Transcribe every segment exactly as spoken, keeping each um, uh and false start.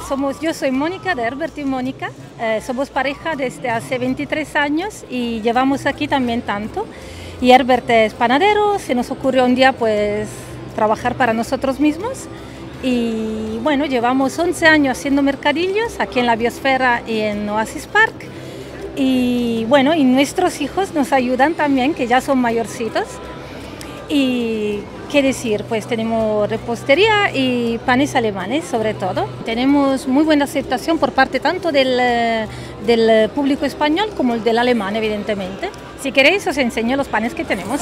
somos, yo soy Mónica, de Herbert y Mónica. Eh, somos pareja desde hace veintitrés años y llevamos aquí también tanto. Y Herbert es panadero, se nos ocurrió un día pues trabajar para nosotros mismos. Y bueno, llevamos once años haciendo mercadillos aquí en la Biosfera y en Oasis Park. Y bueno, y nuestros hijos nos ayudan también, que ya son mayorcitos. Y qué decir, pues tenemos repostería y panes alemanes sobre todo. Tenemos muy buena aceptación por parte tanto del, del público español como el del alemán, evidentemente. Si queréis os enseño los panes que tenemos.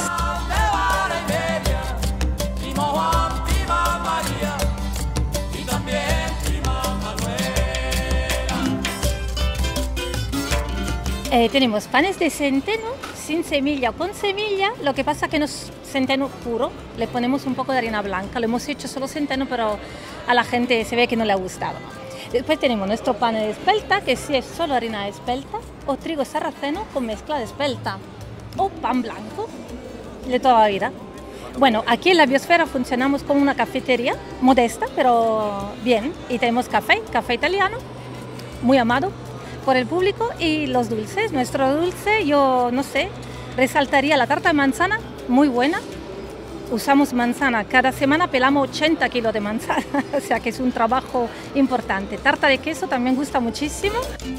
Eh, tenemos panes de centeno, sin semilla o con semilla, lo que pasa que no es centeno puro, le ponemos un poco de harina blanca, lo hemos hecho solo centeno, pero a la gente se ve que no le ha gustado. Después tenemos nuestro pan de espelta, que sí es solo harina de espelta, o trigo sarraceno con mezcla de espelta, o pan blanco, de toda la vida. Bueno, aquí en la Biosfera funcionamos como una cafetería, modesta, pero bien, y tenemos café, café italiano, muy amado por el público, y los dulces. Nuestro dulce, yo no sé, resaltaría la tarta de manzana, muy buena. Usamos manzana, cada semana pelamos ochenta kilos de manzana, o sea que es un trabajo importante. Tarta de queso también gusta muchísimo.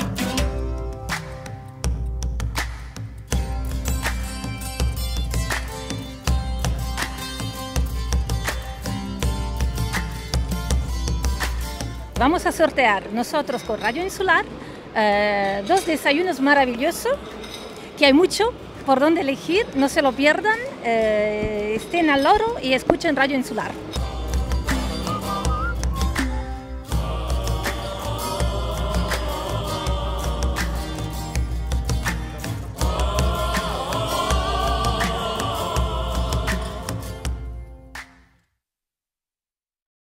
Vamos a sortear nosotros con Rayo Insular eh, dos desayunos maravillosos, que hay mucho por donde elegir, no se lo pierdan, eh, estén al loro y escuchen Rayo Insular.